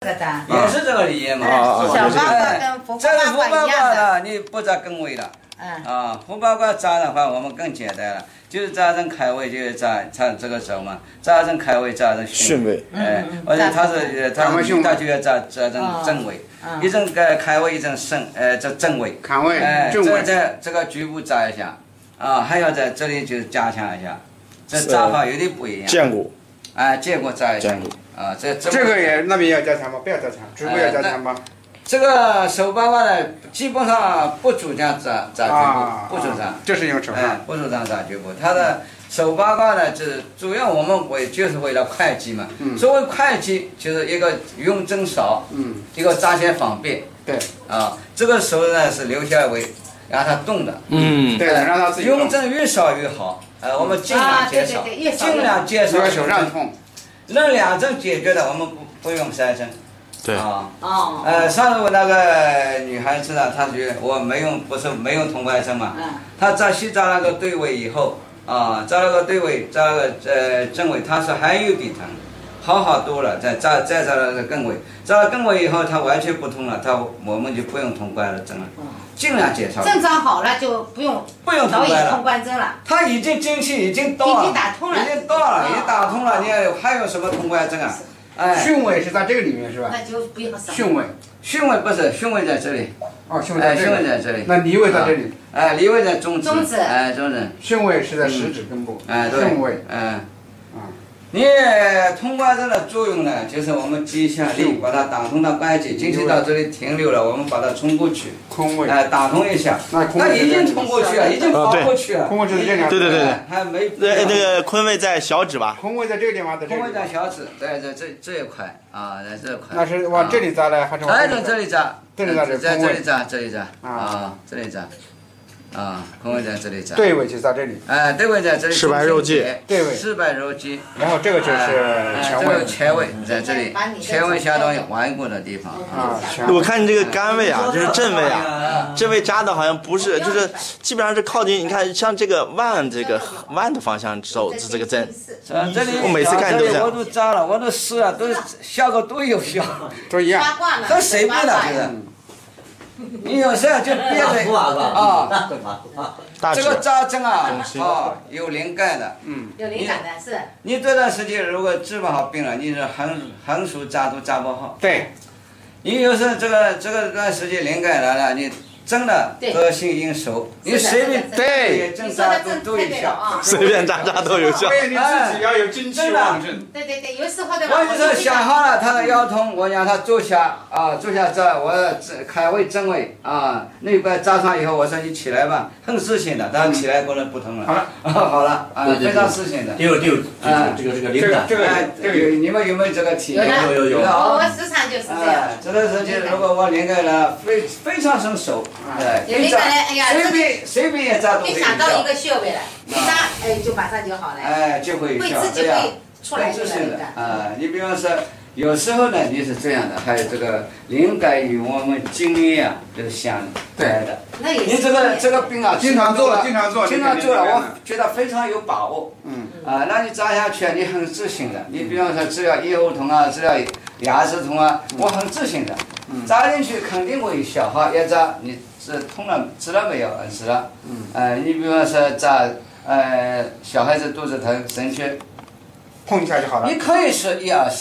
也是这个理念嘛。 小八卦跟福八卦一样的。 你不扎根位了。福八卦扎的话，我们更简单了，就是扎成开位，就是扎这个手嘛，扎成开位，扎成巽位。而且他就要扎成正位，一阵开位，一阵这正位。 开位，正位。 这个局部扎一下，还要在这里就加强一下，这扎法有点不一样。 见过。 见过扎一下。 这个也那边要加强吗？不要加强，局部要加强吗？ 这个手八卦呢，基本上不主张扎局部，不主张。 这是用手不主张扎局部。它的手八卦呢，就是主要我们就是为了快击嘛。所谓快击，就是一个用针少，一个扎起来方便。 对。 这个手呢是留下为让它动的。 对，让它自己动。 用针越少越好。我们尽量减少，尽量减少。 手上痛。 那2针解决的，我们不用3针。 对上次我那个女孩子呢，她觉得我没用铜牌针嘛，她扎那个对位以后，扎了个对位，扎了个正位，她说还有点疼，好多了，再扎了个根位，扎了根位以后，她完全不痛了，我们就不用铜牌的针了，尽量减少。 症状好了就不用铜管针了。 她已经精气已经到了， 已经打通了， 已经打通了，你还有什么铜牌针啊？ 巽位是在这个里面是吧？ 那就不要巽位不是，巽位在这里。 巽位在这里。 那离位在这里。 离位在中指。 中指。 中指。 巽位是在食指根部。巽位。 你通关针的作用呢，就是我们击一下力，把它打通到关节，精气到这里停留了，我们把它冲过去。 空位。 打通一下。那已经冲过去了，已经跑过去了。 空位就是这样。 对。 还没。 那个坤位在小指吧？ 空位在这个地方， 空位在小指，在这一块在这块。 那是往这里扎呢，还是往在这里扎？ 这里扎， 在这里扎，这里扎。这里扎。空位在这里扎。 对位就在这里。 对位在这里。 赤白肉际。 对位。 赤白肉际。 然后这个就是前位。 前位在这里，前位相当于弯过的地方。 我看你这个肝位啊，就是正位啊，正位扎的好像不是，就是基本上是靠近。你看像这个腕的方向走这个针。 这里我每次看都这样。 我都扎了，我都试了，都效果都有效， 都一样。 和谁比呢？这个。你有时候就憋着这个扎针有灵感的， 有灵感的是。 你这段时间如果治不好病了，你是横竖扎都扎不好。 对。 你有时候这段时间灵感来了，你真的得心应手，你随便针扎都有效， 随便扎都有效。 对，你自己要有精气旺盛。 对，有时候的。 我就说想好了，他的腰痛，我让他坐下扎，我开位正位那边扎上以后，我说你起来吧，很自信的，他起来过来不疼了。好了，非常自信的。 这个灵感。 这个你们有没有这个体验？ 有。我时常就是这样。 这段时间如果我灵感了，非常生手。 有灵感了，哎呀， 随便也扎都可以。 一想到一个穴位了，一扎就马上就好了。 就会会自己会出来这个灵感。 你比方说，有时候呢你是这样的，还有这个灵感与我们经验就是相来的。你这个病经常做了， 我觉得非常有把握。那你扎下去，你很自信的。你比方说治疗咽喉痛治疗牙齿痛我很自信的。扎进去肯定会有效，要扎你痛了治了没有？治了。你比方说扎小孩子肚子疼神缺， 碰一下就好了。 你可以是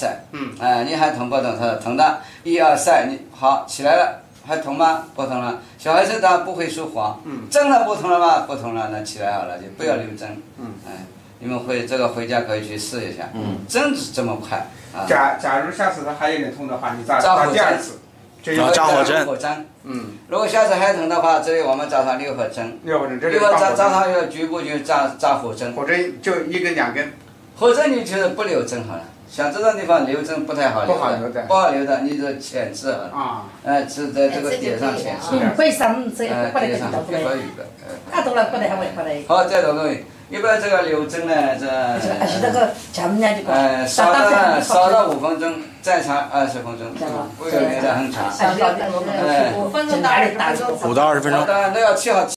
1、2、3。你还疼不疼？他疼的，1、2、3，你好起来了，还疼吗？不疼了。小孩子他不会说谎。针了不疼了吗？不疼了，那起来好了，就不要留针。你们这个回家可以去试一下。针是这么快。 假如下次他还有点痛的话，你扎第2次。 扎火针。 如果下次还疼的话，这里我们扎上6合针。 这里扎上一个局部就扎火针。 火针就1根2根。 火针你就是不留针好了，像这种地方留针不太好留的，不好留的，你就浅刺好了。刺在这个点上浅刺。 背上这点上就可以的。 太多了，不得还会。 好，这种东西，一般这个留针呢，烧到5分钟，再长20分钟，不要留得很长。 5分钟到20分钟。 5到20分钟。 当然都要切好。